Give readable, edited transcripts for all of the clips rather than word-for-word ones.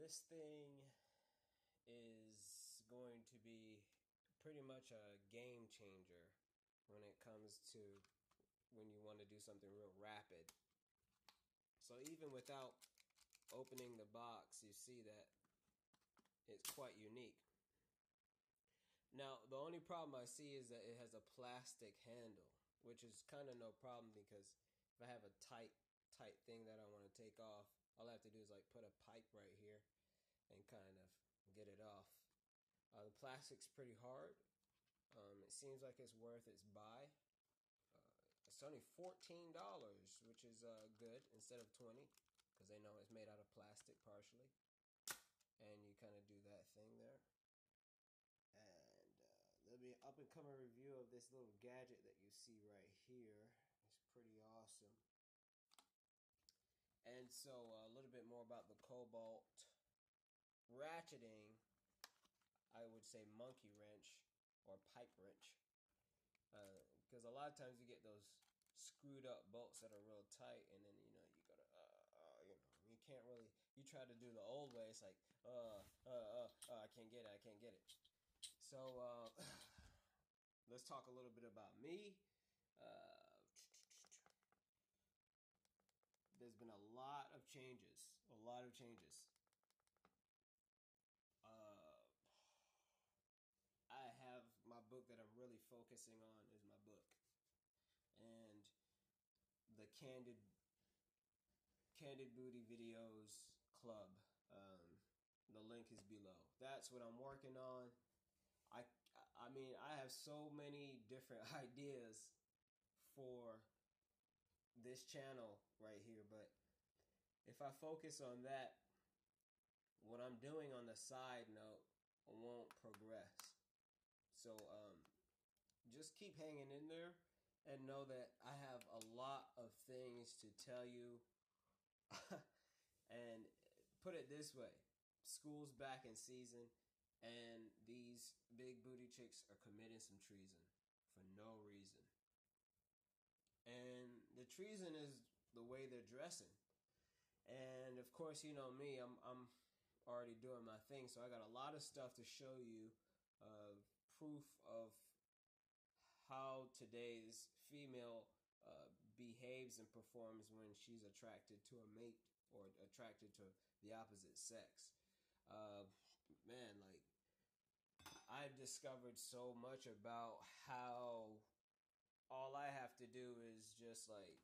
This thing is going to be pretty much a game changer when it comes to when you want to do something real rapid. So even without opening the box, you see that it's quite unique. Now, the only problem I see is that it has a plastic handle, which is kind of no problem because if I have a tight thing that I want to take off, all I have to do is like put a pipe right here and kind of get it off. The plastic's pretty hard. It seems like it's worth its buy. It's only $14, which is good instead of $20 because they know it's made out of plastic partially. And you kind of do that thing there. And there'll be an up-and-coming review of this little gadget that you see right here. It's pretty awesome. And so a little bit more about the Cobalt ratcheting. I would say monkey wrench or pipe wrench. Because a lot of times you get those screwed up bolts that are real tight, and then you gotta you can't really, you try to do the old way, it's like I can't get it. So let's talk a little bit about me. There's been a lot of changes. I have my book that I'm really focusing on is my book, and the Candid Booty Videos Club. The link is below. That's what I'm working on. I mean, I have so many different ideas for this channel right here, but if I focus on that, what I'm doing on the side note won't progress. So just keep hanging in there and know that I have a lot of things to tell you. And put it this way, school's back in season, and these big booty chicks are committing some treason for no reason. And the treason is the way they're dressing. And of course, you know me, I'm already doing my thing, so I got a lot of stuff to show you of proof of how today's female behaves and performs when she's attracted to a mate or attracted to the opposite sex. Man, like, I've discovered so much about how all I have to do is just like,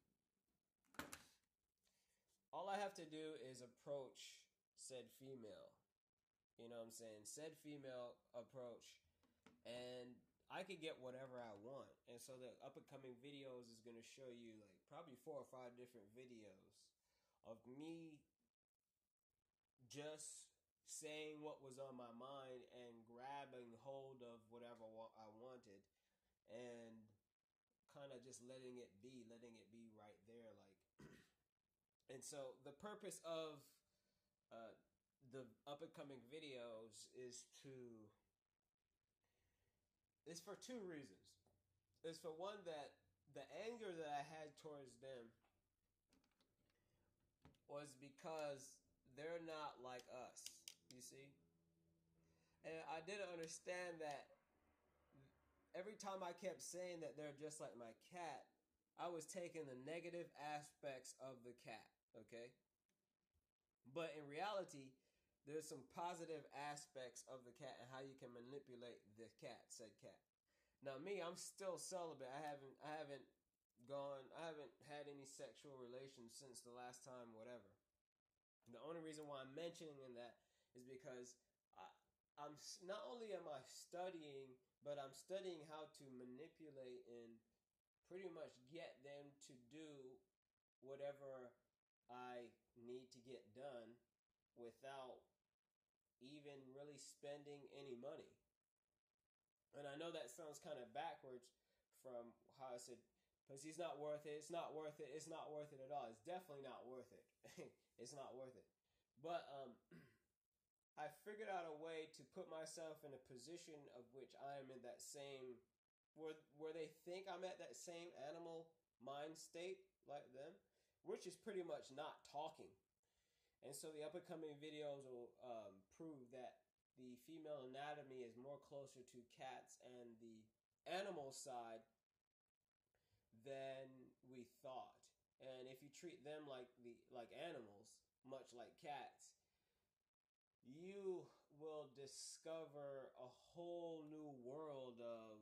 all I have to do is approach said female. You know what I'm saying? Said female approach, and I could get whatever I want. And so the up-and-coming videos is going to show you like probably 4 or 5 different videos of me just saying what was on my mind and grabbing hold of whatever I wanted and kind of just letting it be right there, like. And so the purpose of the up-and-coming videos is for 2 reasons. It's for one, that the anger that I had towards them was because they're not like us, you see? And I didn't understand that every time I kept saying that they're just like my cat, I was taking the negative aspects of the cat, okay? But in reality, there's some positive aspects of the cat and how you can manipulate the cat, said cat. Now me, I'm still celibate. I haven't had any sexual relations since the last time, whatever. The only reason why I'm mentioning that is because I'm not only am I studying, but I'm studying how to manipulate and pretty much get them to do whatever I need to get done without even really spending any money. And I know that sounds kind of backwards from how I said, because he's not worth it, it's not worth it, it's not worth it at all. It's definitely not worth it. It's not worth it. But I figured out a way to put myself in a position of which I am in that same, where they think I'm at that same animal mind state like them, which is pretty much not talking. And so the up and coming videos will prove that the female anatomy is more closer to cats and the animal side than we thought. And if you treat them like animals, much like cats, you will discover a whole new world of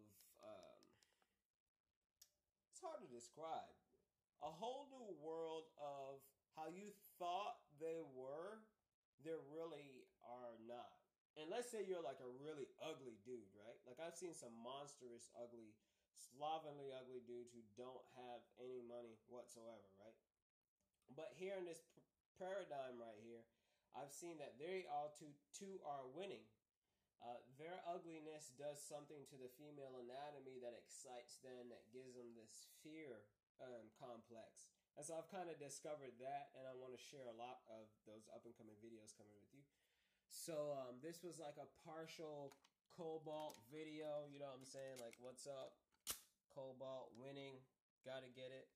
it's hard to describe. A whole new world of how you thought they really are not. And let's say you're like a really ugly dude, right? Like I've seen some monstrous, ugly, slovenly, ugly dudes who don't have any money whatsoever, right? But here in this paradigm right here, I've seen that they all two are winning. Their ugliness does something to the female anatomy that excites them, that gives them this fear complex. And so I've kind of discovered that, and I want to share a lot of those up and coming videos coming with you. So this was like a partial Cobalt video, you know what I'm saying? Like, what's up? Cobalt winning, gotta get it.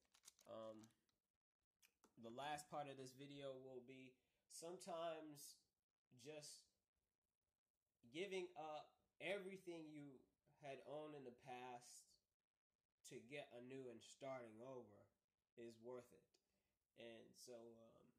The last part of this video will be sometimes just giving up everything you had owned in the past to get a new and starting over is worth it. And so,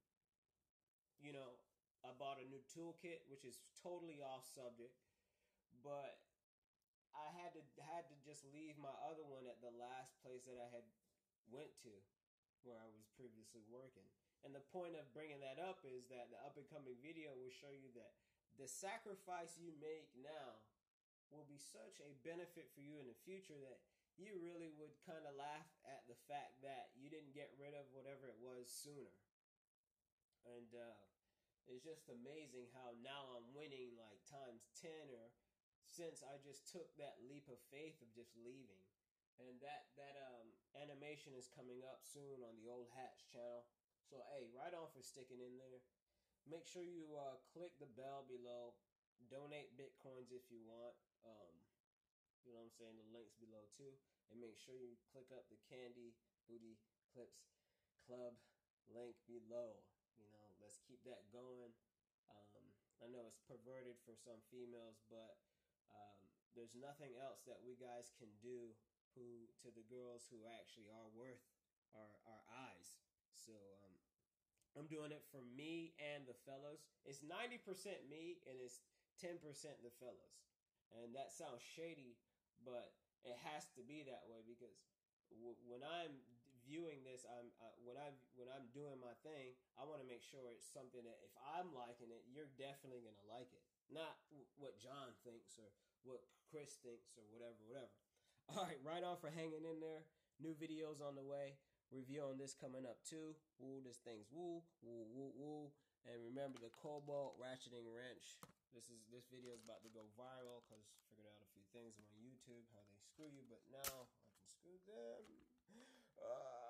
you know, I bought a new toolkit, which is totally off subject, but I had to just leave my other one at the last place that I had went to, where I was previously working. And the point of bringing that up is that the up and coming video will show you that the sacrifice you make now will be such a benefit for you in the future that you really would kind of laugh at the fact that you didn't get rid of whatever it was sooner. And it's just amazing how now I'm winning like times 10 or since I just took that leap of faith of just leaving. And that animation is coming up soon on the Old Hats channel. So hey, right on for sticking in there. Make sure you click the bell below. Donate Bitcoins if you want. You know what I'm saying? The link's below too. And make sure you click up the Candy Booty Clips Club link below. You know, let's keep that going. I know it's perverted for some females, but there's nothing else that we guys can do to the girls who actually are worth our eyes. So I'm doing it for me and the fellas. It's 90% me and it's 10% the fellas. And that sounds shady, but it has to be that way because when I'm viewing this, when I'm doing my thing, I want to make sure it's something that if I'm liking it, you're definitely gonna like it. Not what John thinks or what Chris thinks or whatever. All right, right on for hanging in there. New videos on the way. Review on this coming up too. Woo, this thing's woo, woo, woo, woo. And remember the Cobalt ratcheting wrench. This video is about to go viral because I figured out a few things on YouTube, how they screw you, but now I can screw them.